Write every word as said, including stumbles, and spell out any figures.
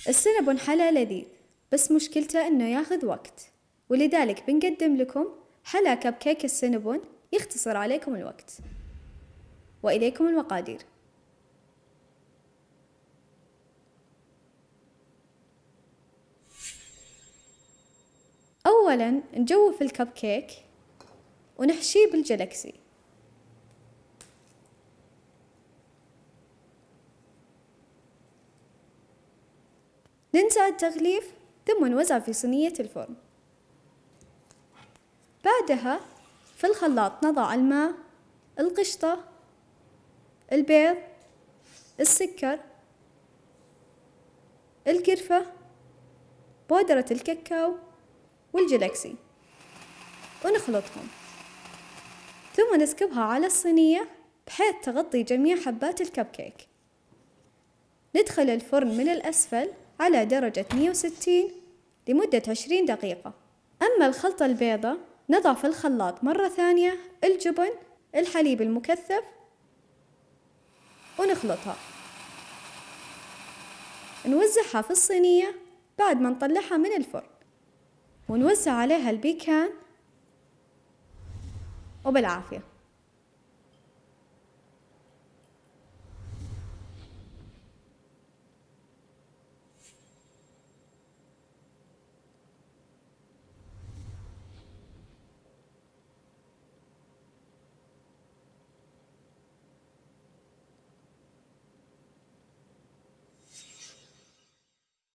السينابون حلا لذيذ، بس مشكلته إنه ياخذ وقت، ولذلك بنقدم لكم حلا كب كيك السينابون يختصر عليكم الوقت. وإليكم المقادير. أولاً نجوف الكب كيك ونحشيه بالجلاكسي. ننزع التغليف ثم نوزع في صينية الفرن. بعدها في الخلاط نضع الماء، القشطة، البيض، السكر، القرفة، بودرة الكاكاو والجلاكسي، ونخلطهم، ثم نسكبها على الصينية بحيث تغطي جميع حبات الكب كيك. ندخل الفرن من الأسفل على درجة مئة وستين لمدة عشرين دقيقة. أما الخلطة البيضة نضع في الخلاط مرة ثانية الجبن، الحليب المكثف، ونخلطها. نوزعها في الصينية بعد ما نطلعها من الفرن، ونوزع عليها البيكان، وبالعافية.